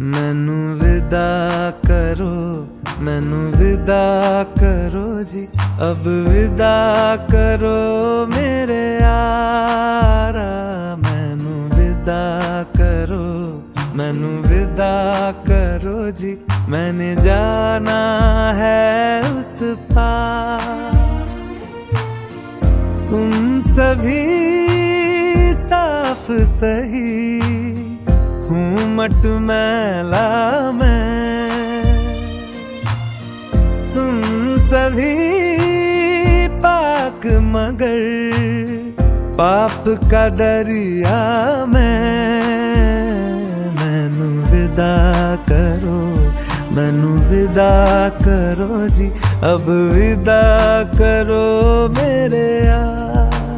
मैनू विदा करो, मैनू विदा करो जी, अब विदा करो मेरे यारा। मैनू विदा करो, मैनू विदा करो जी, मैंने जाना है उस पार। तुम सभी साफ सही हूँ मट मैला मैं, तुम सभी पाक मगर पाप का दरिया मैं। मैनू विदा करो, मैनू विदा करो जी, अब विदा करो मेरे यार।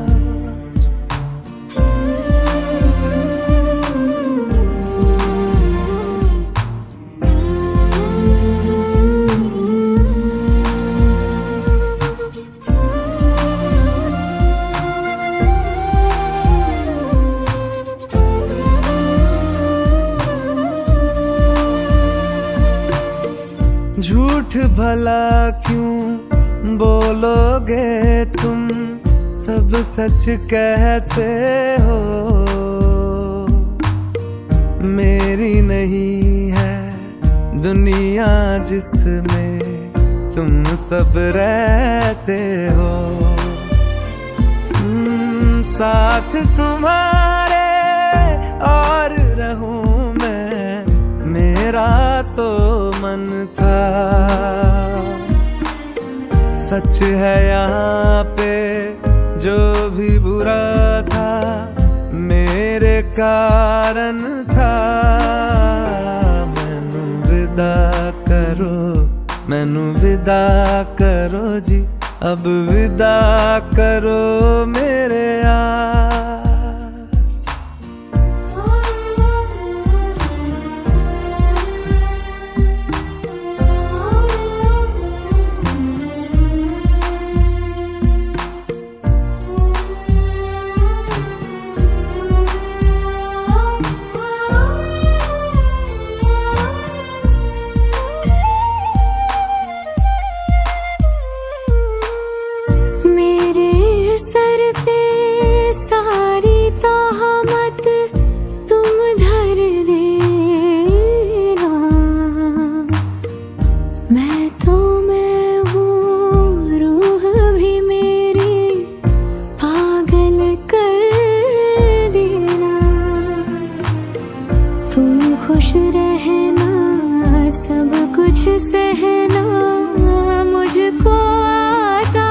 झूठ भला क्यों बोलोगे तुम, सब सच कहते हो। मेरी नहीं है दुनिया जिसमें तुम सब रहते हो। साथ तुम्हारे और रहूं मैं, मेरा तो मन था। सच है यहाँ पे जो भी बुरा था मेरे कारण था। मैनू विदा करो, मैनू विदा करो जी, अब विदा करो मेरे यार। खुश रहना, सब कुछ सहना मुझको आता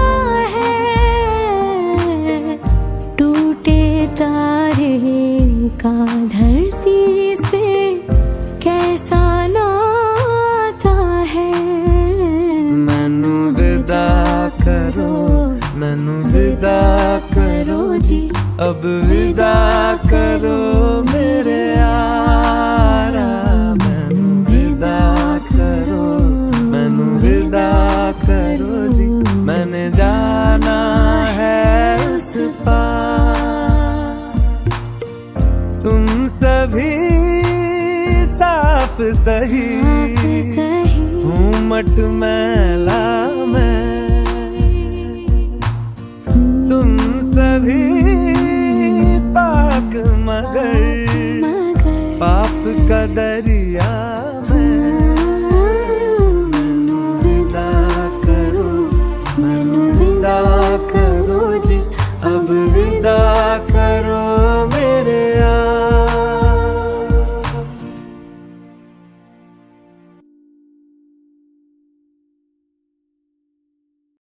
है। टूटे तारे का धरती से कैसा नाता है। मैनू विदा करो, मैनू विदा करो जी, अब विदा करो मेरे यारा। मैनू विदा करो, मैनू विदा करो जी, मैंने जाना है उस पार। तुम सभी साफ सही हूँ मट मैला मैं, तुम सभी पाक मगर पाप का दरिया